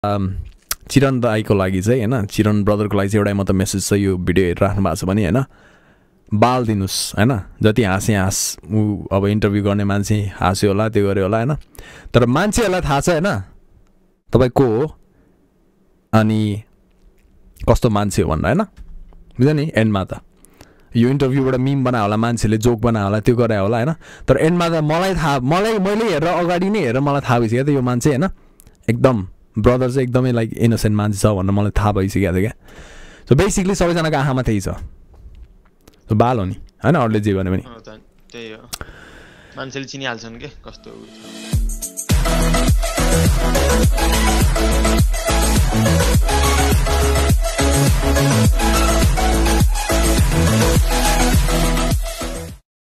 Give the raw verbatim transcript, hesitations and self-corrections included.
चिरन दाईको लागि चाहिँ हैन चिरन ब्रदरको लागि चाहिँ एउटा म त मेसेज छ यो भिडियो हेरिराख्नु भएको छ भने हैन बाल दिनुस् हैन जति हाँसे हाँस उ अब इन्टरभ्यु गर्ने मान्छे हाँस्यो होला त्यो गर्यो होला हैन तर मान्छेहरूलाई थाहा छ हैन तपाई को हो अनि कस्तो मान्छे हो भनेर हैन बुझ्यो नि एन्डमा त यो इन्टरभ्युबाट मिम बनायो होला मान्छेले जोक बनायो होला त्यो गरे होला हैन तर एन्डमा त मलाई थाहा मलाई मैले हेरेर अगाडि नै हेरेर मलाई थाहा भइसक्यो त यो मान्छे हैन एकदम ब्रदर चाहिँ एकदमै लाइक इनोसेन्ट मान्छे छ भनेर मलाई थाहा भइसक्यो थियो क्या सो बेसिकली सबैजनाको आँखामा त्यही छ सो बाल हो नि हैन अरूले जे भने पनि त्यही हो मान्छेले चिनिहाल्छन् के कस्तो